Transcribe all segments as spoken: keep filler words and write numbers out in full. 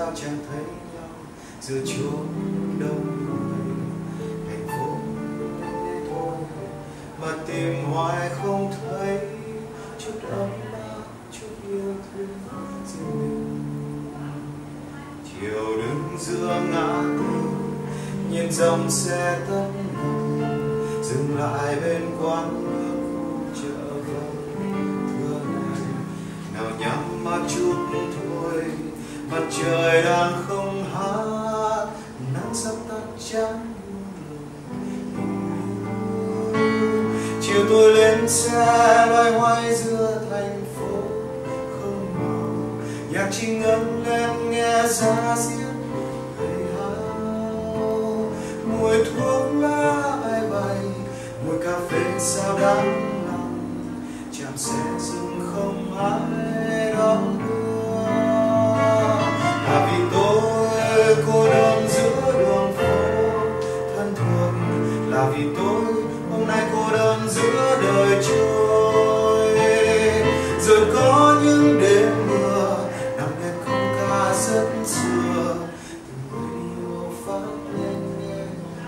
sao chẳng thấy nhau giữa chốn đông người. Hạnh phúc thế thôi mà tìm hoài không thấy chút ấm áp, chút yêu thương riêng mình. Chiều đứng giữa ngã tư nhìn dòng xe tấp nập dừng lại bên quán nước khu chợ vắng thưa này. Nào nhắm mắt chút thôi, mặt trời đang không hát, nắng sắp tắt trắng. Chiều tôi lên xe loay hoay giữa thành phố không màu, nhạc chỉ ngân lên nghe giá diết hơi hao. Mùi thuốc lá bay bay, mùi cà phê sao đắng lòng, chạm xe dừng không ai đón đưa. Là vì tôi cô đơn giữa đường phố thân thuộc, là vì tôi hôm nay cô đơn giữa đời trôi. Rồi có những đêm mưa nằm nghe câu ca rất xưa, từng radio phát lên nghe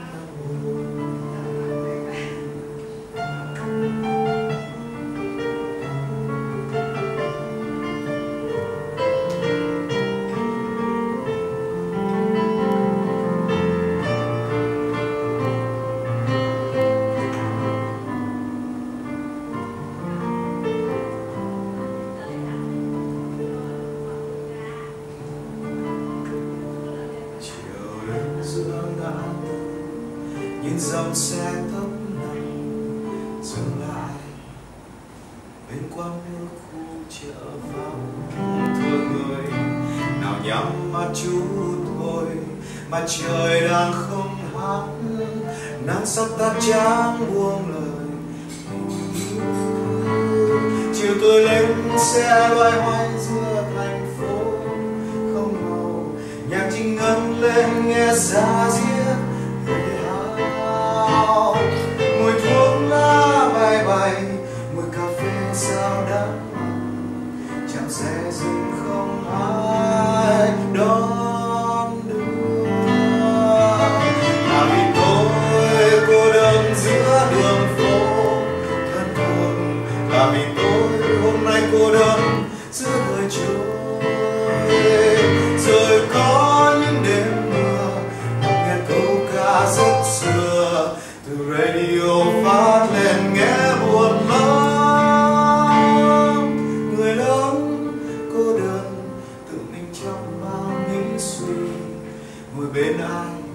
giữa ngã tư nhìn dòng xe tấp nập dừng lại bên quán nước khu chợ vắng thưa người. Nào nhắm mắt chút thôi, mặt trời đang không hát, nắng sắp tắt trắng buông lời. Chiều tôi lên xe loay hoay giữa thành phố không màu, nhạc chỉ ngân lên nghe giá diết hơi hao. Mùi thuốc lá bay bay, mùi cà phê sao đắng, chạm xe dừng không ai đón đưa. Là vì tôi cô đơn giữa đường phố thân thuộc, là vì tôi hôm nay cô đơn giữa đời trôi. Rồi có những đêm mưa nghe câu ca rất xưa, từ radio phát lên nghe buồn lắm. Người lớn cô đơn tự mình trong bao nghĩ suy, ngồi bên ai